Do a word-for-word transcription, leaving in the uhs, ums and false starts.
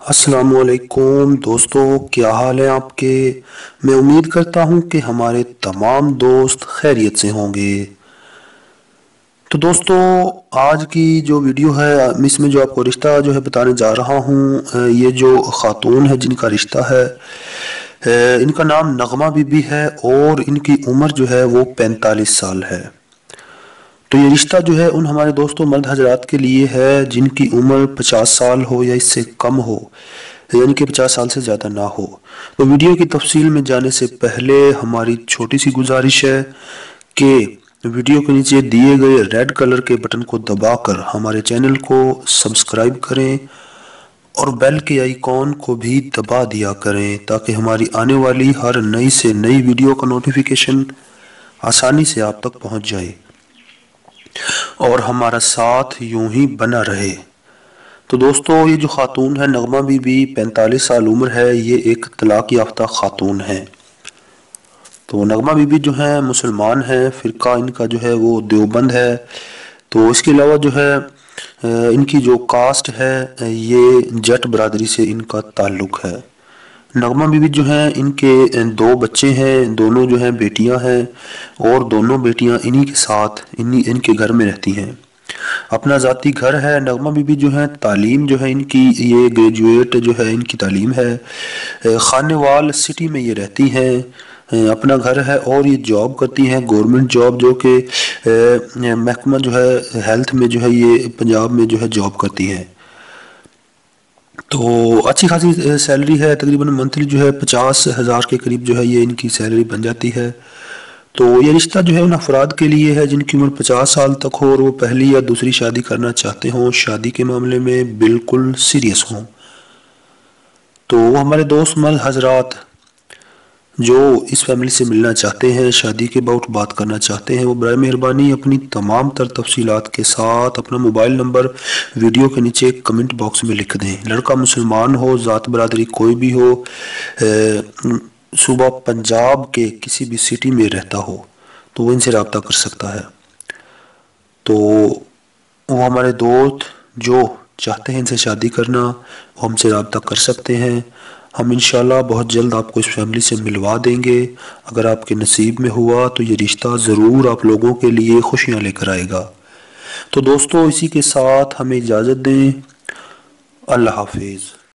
السلام علیکم دوستو، کیا حال ہے آپ کے؟ میں امید کرتا ہوں کہ ہمارے تمام دوست خیریت سے ہوں گے۔ تو دوستو، آج کی جو ویڈیو ہے اس میں جو آپ کو رشتہ جو ہے بتانے جا رہا ہوں، یہ جو خاتون ہے جن کا رشتہ ہے، ان کا نام نغمہ بی بی ہے اور ان کی عمر جو ہے وہ پینتالیس سال ہے۔ تو یہ رشتہ جو ہے ان ہمارے دوستوں مرد حضرات کے لیے ہے جن کی عمر پچاس سال ہو یا اس سے کم ہو، یعنی کہ پچاس سال سے زیادہ نہ ہو۔ تو ویڈیو کی تفصیل میں جانے سے پہلے ہماری چھوٹی سی گزارش ہے کہ ویڈیو کے نیچے دیے گئے ریڈ کلر کے بٹن کو دبا کر ہمارے چینل کو سبسکرائب کریں اور بیل کے آئیکن کو بھی دبا دیا کریں تاکہ ہماری آنے والی ہر نئی سے نئی ویڈیو کا نوٹیفیکیشن آسانی سے آپ تک پہنچ جائے اور ہمارا ساتھ یوں ہی بنا رہے۔ تو دوستو، یہ جو خاتون ہے نغمہ بی بی، پینتالیس سال عمر ہے، یہ ایک طلاق یافتہ خاتون ہے۔ تو نغمہ بی بی جو ہے مسلمان ہے، فرقہ ان کا جو ہے وہ دیوبند ہے۔ تو اس کے علاوہ جو ہے ان کی جو کاسٹ ہے یہ جٹ برادری سے ان کا تعلق ہے۔ نغمہ بی بی جو ہیں ان کے دو بچے ہیں، دونوں جو ہیں بیٹیاں ہیں اور دونوں بیٹیاں انہی کے ساتھ انہی ان کے گھر میں رہتی ہیں۔ اپنا ذاتی گھر ہے۔ نغمہ بی بی جو ہیں تعلیم جو ہے ان کی یہ گریجویٹ جو ہے ان کی تعلیم ہے۔ خانیوال سٹی میں یہ رہتی ہیں، اپنا گھر ہے اور یہ جاب کرتی ہیں، گورنمنٹ جاب، جو کہ محکمہ جو ہے ہیلتھ میں جو ہے یہ پنجاب میں جو ہے جاب کرتی ہیں۔ تو اچھی خاصی سیلری ہے، تقریباً منتھلی جو ہے پچاس ہزار کے قریب جو ہے یہ ان کی سیلری بن جاتی ہے۔ تو یہ رشتہ جو ہے ان افراد کے لیے ہے جن کی عمر پچاس سال تک ہو اور وہ پہلی یا دوسری شادی کرنا چاہتے ہوں، شادی کے معاملے میں بالکل سیریس ہوں۔ تو وہ ہمارے دوست مرد حضرات جو اس فیملی سے ملنا چاہتے ہیں، شادی کے باؤٹ بات کرنا چاہتے ہیں، وہ برائے مہربانی اپنی تمام تر تفصیلات کے ساتھ اپنا موبائل نمبر ویڈیو کے نیچے کمنٹ باکس میں لکھ دیں۔ لڑکا مسلمان ہو، ذات برادری کوئی بھی ہو، صوبہ پنجاب کے کسی بھی سٹی میں رہتا ہو تو وہ ان سے رابطہ کر سکتا ہے۔ تو وہ ہمارے دوست جو چاہتے ہیں ان سے شادی کرنا، وہ ہم سے رابطہ کر سکتے ہیں۔ ہم انشاءاللہ بہت جلد آپ کو اس فیملی سے ملوا دیں گے۔ اگر آپ کے نصیب میں ہوا تو یہ رشتہ ضرور آپ لوگوں کے لیے خوشیاں لے کر آئے گا۔ تو دوستو، اسی کے ساتھ ہمیں اجازت دیں۔ اللہ حافظ۔